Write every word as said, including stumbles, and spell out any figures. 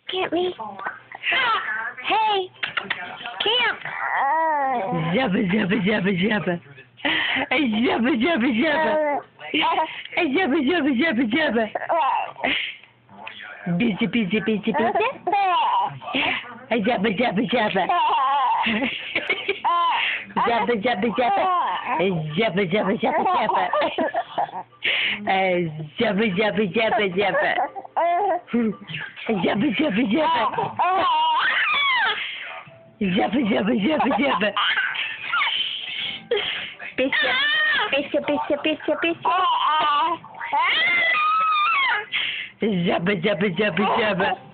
Can't be. Hey, Camp. Jabba, jabba, jabba, jabba. Jabba, jabba, jabba. Jabba, jabba, jabba, jabba. Busy, busy, busy, busy. Jabba, jabba, jabba. Jabba, jabba, jabba. Jabba, jabba, jabba, jabba. Jabba, jabba, jabba, jabba. Jabba, jabba, jabba. Jabba, jabba, jabba, jabba. Pizza, pizza, pizza, pizza, pizza. Jabba, jabba, jabba, jabba.